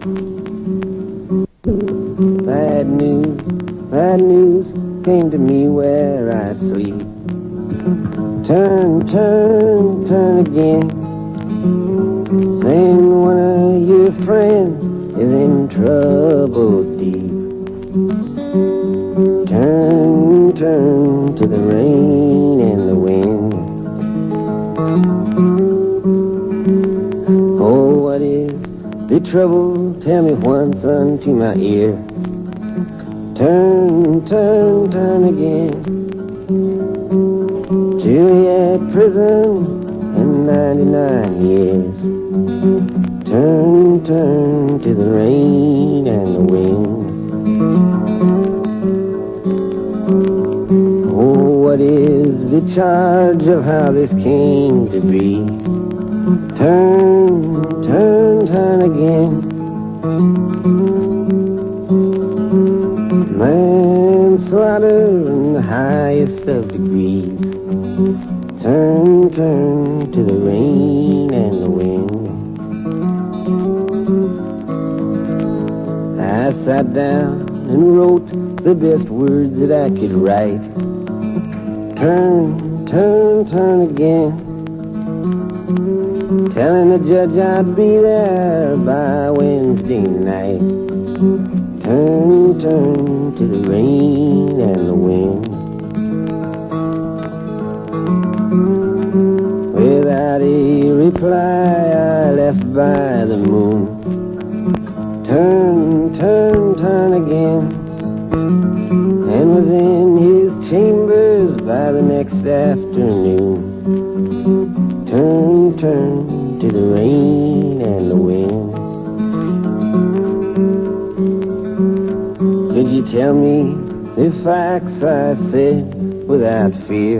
Bad news came to me where I sleep. Turn, turn, turn again, saying one of your friends is in trouble deep. Turn, turn to the rain and the wind. Oh, what is the trouble? Tell me once unto my ear. Turn, turn, turn again. Juliet prison and 99 years. Turn, turn to the rain and the wind. Oh, what is the charge of how this came to be? Turn, turn, turn again. Manslaughter in the highest of degrees. Turn, turn to the rain and the wind. I sat down and wrote the best words that I could write. Turn, turn, turn again. Telling the judge I'd be there by Wednesday night. Turn, turn to the rain and the wind. Without a reply, I left by the moon. Turn, turn, turn again, and was in his chambers by the next afternoon. Turn, turn to the rain and the wind. Could you tell me the facts? I said without fear.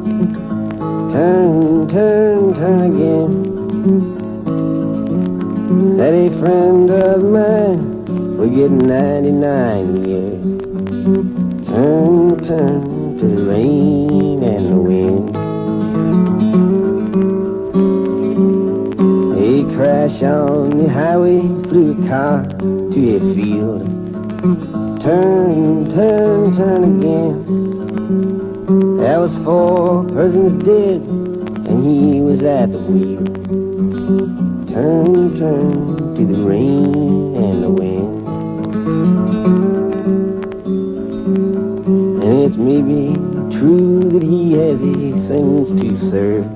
Turn, turn, turn again. That a friend of mine will get 99 years. Turn, turn to the rain and the wind. A crash on the highway, flew a car to a field. Turn, turn, turn again. There was 4 persons dead, and he was at the wheel. Turn, turn to the rain and the wind. And it's maybe true that he has a sentence to serve.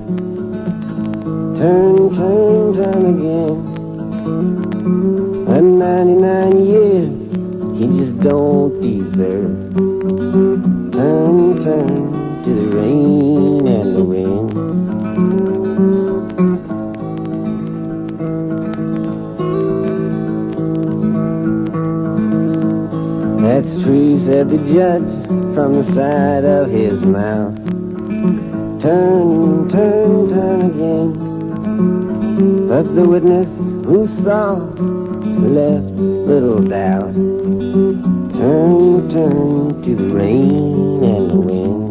Turn, turn, turn again. But 99 years he just don't deserve. Turn, turn to the rain and the wind. That's true, said the judge from the side of his mouth. Turn, turn, turn again. But the witness who saw left little doubt. Turn, turn to the rain and the wind.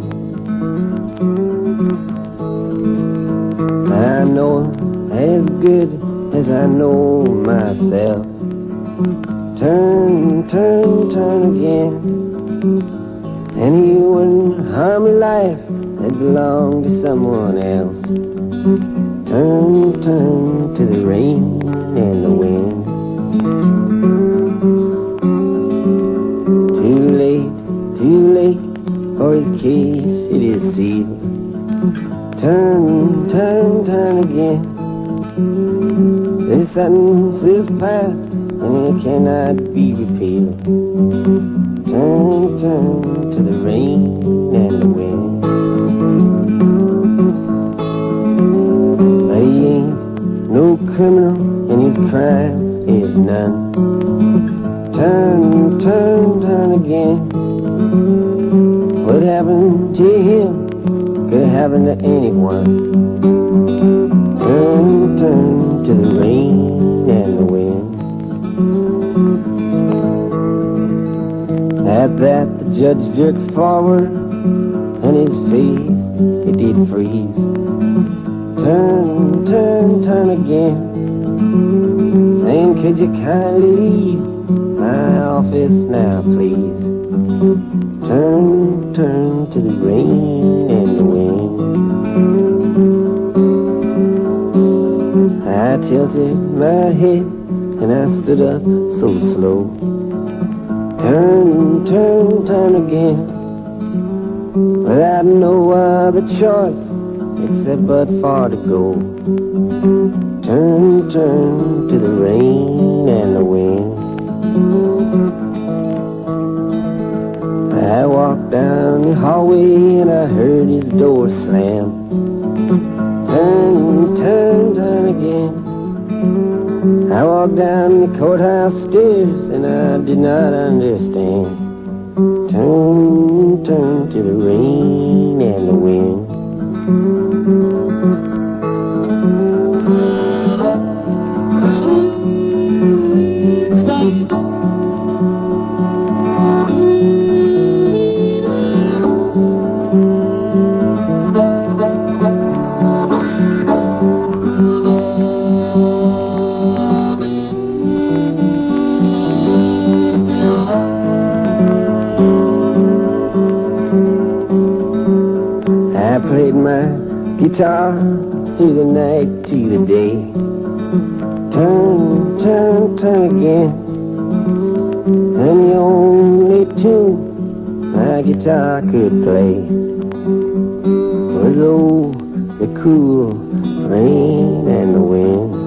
I know him as good as I know myself. Turn, turn, turn again. And he wouldn't harm a life that belonged to someone else. Turn, turn to the rain and the wind. Too late, for his case it is sealed. Turn, turn, turn again. This sentence is passed, and it cannot be repealed. Turn, turn to the rain and the wind. He ain't no criminal, and his crime is none. Turn, turn, turn again. What happened to him could happen to anyone. Turn, turn to the rain and the wind. At that the judge jerked forward, and his face, it did freeze. Turn, turn, turn again. Same could you kindly leave my office now, please? Turn, turn to the rain and the wind. I tilted my head and I stood up so slow. Turn, turn, turn again, without no other choice except but for to go. Turn, turn to the rain and the wind. I walked down the hallway and I heard his door slam. Turn, turn, turn again. I walked down the courthouse stairs and I did not understand. Turn, turn to the rain and the wind. I played my guitar through the night to the day. Turn, turn, turn again. And the only tune my guitar could play was oh, the cool rain and the wind.